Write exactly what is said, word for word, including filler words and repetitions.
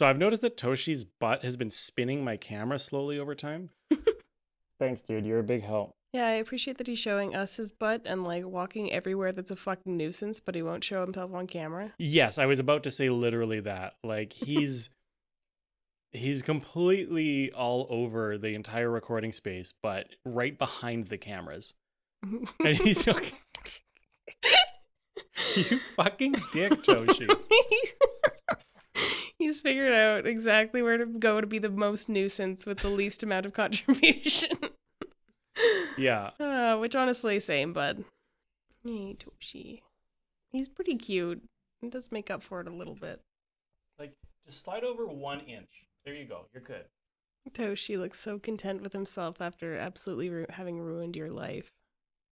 So I've noticed that Toshi's butt has been spinning my camera slowly over time. Thanks, dude. You're a big help. Yeah, I appreciate that he's showing us his butt and like walking everywhere that's a fucking nuisance, but he won't show himself on camera. Yes, I was about to say literally that. Like he's he's completely all over the entire recording space, but right behind the cameras. And he's like, you fucking dick, Toshi. He's figured out exactly where to go to be the most nuisance with the least amount of contribution. Yeah. Uh, which honestly, same, bud. Hey, Toshi. He's pretty cute. It does make up for it a little bit. Like, just slide over one inch. There you go. You're good. Toshi looks so content with himself after absolutely ru- having ruined your life.